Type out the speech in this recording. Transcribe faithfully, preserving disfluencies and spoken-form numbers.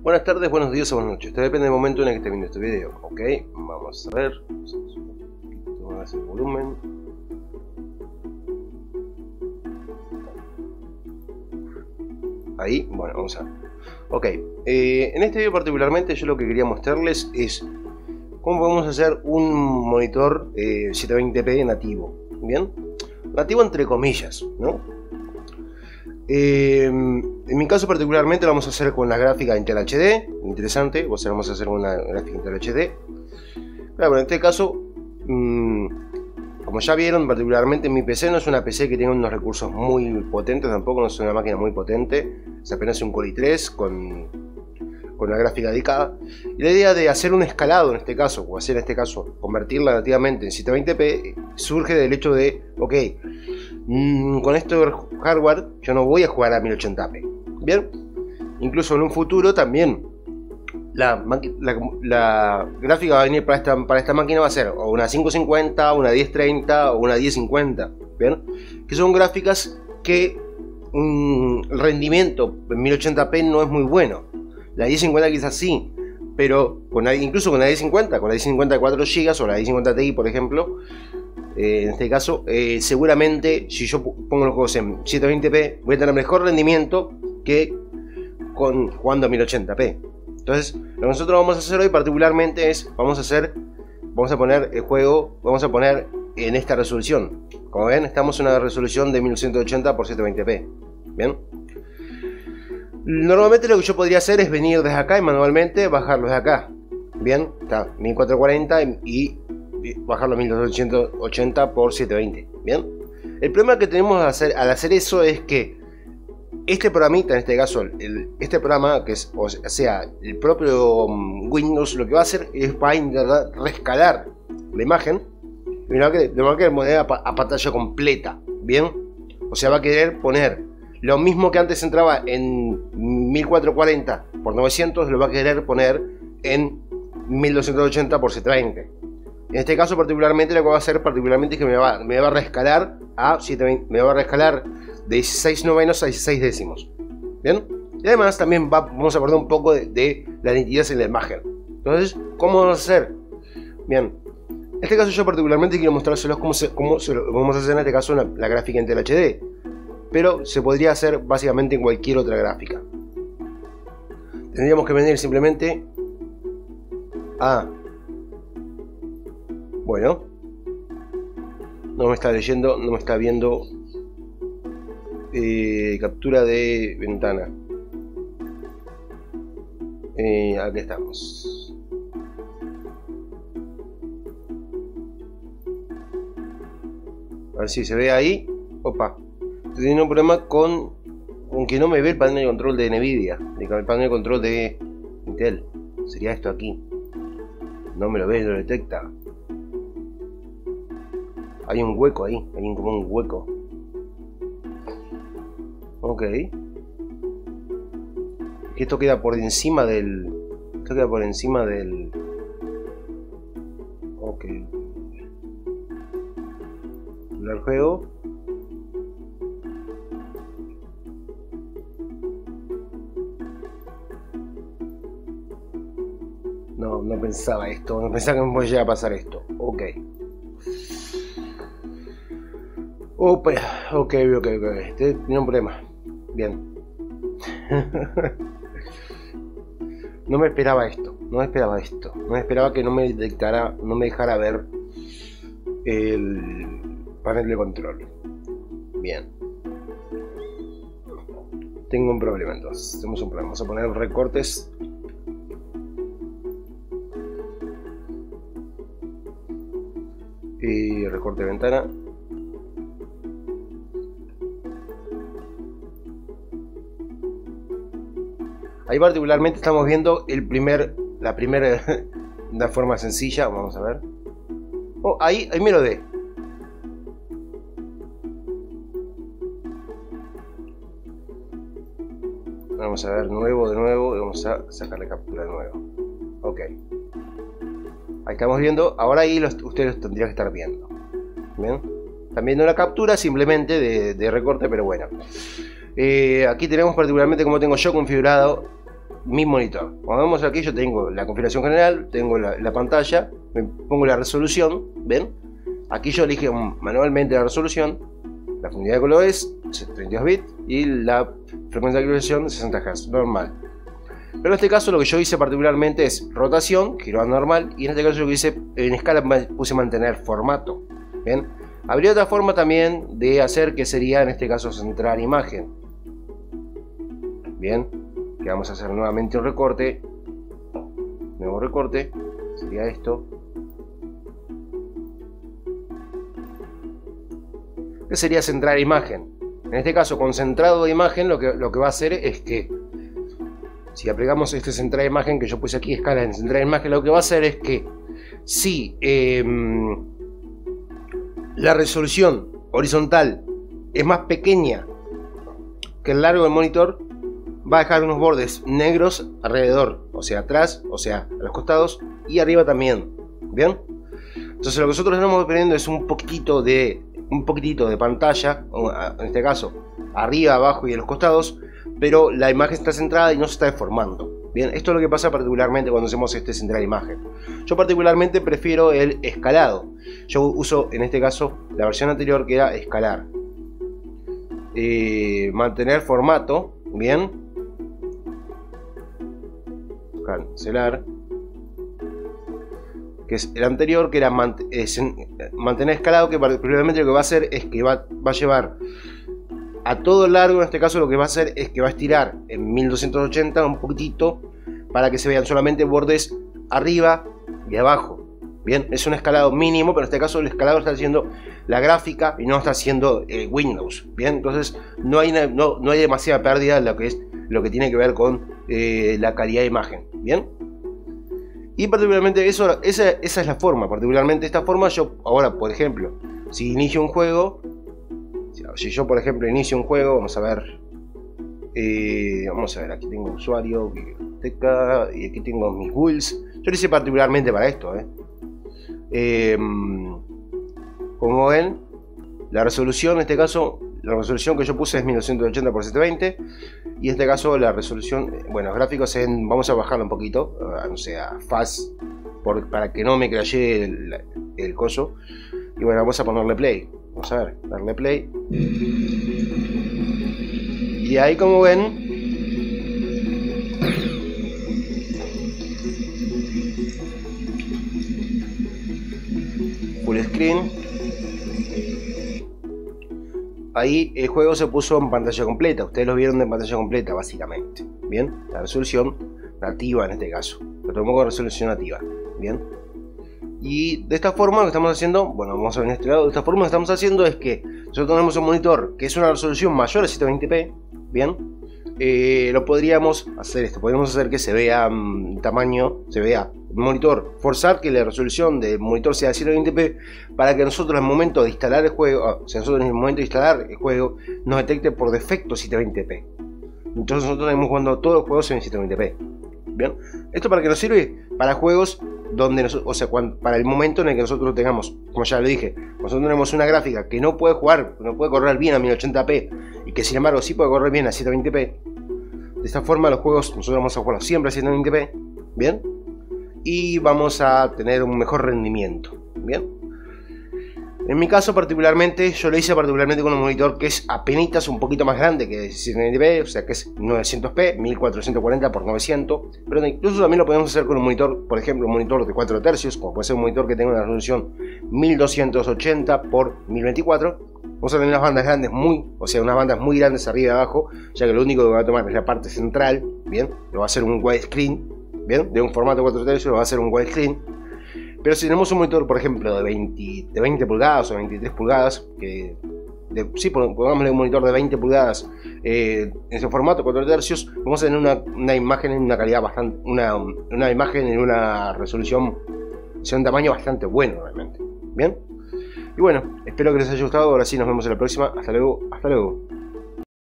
Buenas tardes, buenos días o buenas noches. Esto depende del momento en el que esté viendo este video. Ok, vamos a ver. Vamos a subir un poquito más el volumen. Ahí, bueno, vamos a ver. Ok, eh, en este video particularmente yo lo que quería mostrarles es cómo podemos hacer un monitor eh, setecientos veinte p nativo. Bien, nativo entre comillas, ¿no? Eh, en mi caso particularmente lo vamos a hacer con la gráfica Intel H D, interesante, o sea, vamos a hacer una gráfica Intel H D. Claro, en este caso, mmm, como ya vieron, particularmente mi P C no es una P C que tenga unos recursos muy potentes, tampoco no es una máquina muy potente, es apenas un Core i tres con, con una gráfica dedicada. Y la idea de hacer un escalado en este caso, o hacer en este caso, convertirla nativamente en setecientos veinte p, surge del hecho de, ok, mmm, con esto de hardware yo no voy a jugar a mil ochenta p. Bien, incluso en un futuro también la, la, la gráfica va a venir para esta, para esta máquina va a ser o una quinientos cincuenta, una diez treinta o una diez cincuenta. Bien, que son gráficas que um, el rendimiento en mil ochenta p no es muy bueno. La diez cincuenta quizás sí, pero con la, incluso con la diez cincuenta, con la diez cincuenta de cuatro gigas o la diez cincuenta Ti, por ejemplo, eh, en este caso, eh, seguramente si yo pongo los juegos en setecientos veinte p voy a tener mejor rendimiento que con jugando a mil ochenta p. Entonces, lo que nosotros vamos a hacer hoy particularmente es, vamos a hacer, vamos a poner el juego, vamos a poner en esta resolución. Como ven, estamos en una resolución de mil novecientos ochenta por setecientos veinte p. Bien. Normalmente lo que yo podría hacer es venir desde acá y manualmente bajarlo desde acá. Bien, está mil cuatrocientos cuarenta y, y bajarlo a mil doscientos ochenta por setecientos veinte. Bien. El problema que tenemos al hacer, al hacer eso es que este programita, en este caso, el, este programa, que es, o sea, el propio Windows, lo que va a hacer es va a intentar rescalar la imagen y lo va a querer poner a, a pantalla completa. Bien, o sea, va a querer poner lo mismo que antes entraba en mil cuatrocientos cuarenta por novecientos, lo va a querer poner en mil doscientos ochenta por setecientos veinte. En este caso particularmente lo que va a hacer particularmente es que me va, me va a rescalar a setecientos veinte, me va a rescalar de dieciséis novenos a dieciséis décimos. Bien, y además también va, vamos a perder un poco de, de la nitidez en la imagen. Entonces, ¿cómo vamos a hacer? Bien, en este caso yo particularmente quiero mostrárselos cómo, se, cómo se lo vamos a hacer en este caso en la, la gráfica Intel H D, pero se podría hacer básicamente en cualquier otra gráfica. Tendríamos que venir simplemente a, bueno, no me está leyendo, no me está viendo. Eh, captura de ventana. Eh, aquí estamos. A ver si se ve ahí. Opa. Estoy teniendo un problema con, con que no me ve el panel de control de Nvidia. El panel de control de Intel. Sería esto aquí. No me lo ve, no lo detecta. Hay un hueco ahí. Hay un, como un hueco. Ok. Esto queda por encima del... Esto queda por encima del... Ok. El juego. No, no pensaba esto. No pensaba que me podía llegar a pasar esto. Ok. Opa, ok, ok, ok. Este tiene un problema. Bien. No me esperaba esto. No me esperaba esto. No me esperaba que no me detectara, no me dejara ver el panel de control. Bien. Tengo un problema entonces. Tenemos un problema. Vamos a poner recortes. Y recorte de ventana. Ahí particularmente estamos viendo el primer, la primera, una forma sencilla, vamos a ver. Oh, ahí, ahí me lo dé. Vamos a ver nuevo de nuevo y vamos a sacar la captura de nuevo. Ok. Ahí estamos viendo, ahora ahí los, ustedes los tendrían que estar viendo. Bien. Están viendo la captura simplemente de, de recorte, pero bueno. Eh, aquí tenemos particularmente como tengo yo configurado mi monitor. Cuando vemos aquí, yo tengo la configuración general, tengo la, la pantalla, me pongo la resolución, ¿ven? Aquí yo elijo manualmente la resolución, la profundidad de colores, treinta y dos bits, y la frecuencia de actualización sesenta hercios, normal. Pero en este caso lo que yo hice particularmente es rotación, giro a normal, y en este caso lo que hice en escala puse mantener formato. ¿Bien? Habría otra forma también de hacer, que sería en este caso centrar imagen. Bien, que vamos a hacer nuevamente un recorte, nuevo recorte, sería esto. Que sería centrar imagen. En este caso, con centrado de imagen, lo que, lo que va a hacer es que si aplicamos este centrar de imagen que yo puse aquí, escala en centrar de imagen, lo que va a hacer es que si eh, la resolución horizontal es más pequeña que el largo del monitor, va a dejar unos bordes negros alrededor, o sea atrás, o sea a los costados y arriba también. Bien, entonces lo que nosotros estamos dependiendo es un poquitito de un poquitito de pantalla, en este caso arriba, abajo y en los costados, pero la imagen está centrada y no se está deformando. Bien, esto es lo que pasa particularmente cuando hacemos este centrar imagen. Yo particularmente prefiero el escalado. Yo uso en este caso la versión anterior, que era escalar, eh, mantener formato, bien, cancelar, que es el anterior, que era mant es mantener escalado, que particularmente lo que va a hacer es que va, va a llevar a todo largo. En este caso lo que va a hacer es que va a estirar en mil doscientos ochenta un poquitito para que se vean solamente bordes arriba y abajo. Bien, es un escalado mínimo, pero en este caso el escalado está haciendo la gráfica y no está haciendo eh, Windows. Bien, entonces no hay, no, no hay demasiada pérdida en lo que es lo que tiene que ver con eh, la calidad de imagen. Bien, y particularmente eso, esa, esa es la forma. Particularmente esta forma, yo ahora, por ejemplo, si inicio un juego, si yo por ejemplo inicio un juego, vamos a ver, eh, vamos a ver, aquí tengo usuario, biblioteca, y aquí tengo mis builds. Yo lo hice particularmente para esto, eh. Eh, como ven, la resolución en este caso, la resolución que yo puse es mil doscientos ochenta por setecientos veinte, y en este caso la resolución, bueno, los gráficos en, vamos a bajarlo un poquito, uh, no sé, a fast, por, para que no me crashee el, el coso. Y bueno, vamos a ponerle play, vamos a ver, darle play, y ahí como ven, full screen, ahí el juego se puso en pantalla completa. Ustedes lo vieron en pantalla completa básicamente. Bien, la resolución nativa en este caso, lo tomo con resolución nativa. Bien, y de esta forma lo que estamos haciendo, bueno, vamos a ver en este lado, de esta forma lo que estamos haciendo es que nosotros tenemos un monitor que es una resolución mayor a setecientos veinte p. Bien, eh, lo podríamos hacer esto, podríamos hacer que se vea um, tamaño, se vea el monitor, forzar que la resolución del monitor sea de setecientos veinte p para que nosotros en el momento de instalar el juego, o sea, nosotros en el momento de instalar el juego nos detecte por defecto setecientos veinte p. Entonces nosotros tenemos jugando todos los juegos en setecientos veinte p. Bien, esto para qué nos sirve, para juegos donde nos, o sea, cuando, para el momento en el que nosotros tengamos, como ya le dije, nosotros tenemos una gráfica que no puede jugar, no puede correr bien a mil ochenta p y que sin embargo sí puede correr bien a setecientos veinte p. De esta forma los juegos nosotros vamos a jugar siempre a setecientos veinte p, bien, y vamos a tener un mejor rendimiento. Bien, en mi caso particularmente, yo lo hice particularmente con un monitor que es apenas un poquito más grande que setecientos veinte p, o sea que es novecientos p, mil cuatrocientos cuarenta por novecientos, pero incluso también lo podemos hacer con un monitor, por ejemplo un monitor de cuatro tercios, como puede ser un monitor que tenga una resolución mil doscientos ochenta por mil veinticuatro. Vamos a tener unas bandas grandes muy, o sea unas bandas muy grandes arriba y abajo, ya que lo único que va a tomar es la parte central. Bien, lo va a hacer un widescreen, bien, de un formato cuatro tercios lo va a hacer un widescreen. Pero si tenemos un monitor, por ejemplo, de veinte, de veinte pulgadas o veintitrés pulgadas, que de, sí, pongámosle un monitor de veinte pulgadas eh, en ese formato cuatro tercios, vamos a tener una, una imagen en una calidad bastante, una, una imagen en una resolución, o sea, un tamaño bastante bueno realmente. Bien, y bueno, espero que les haya gustado. Ahora sí, nos vemos en la próxima. Hasta luego, hasta luego.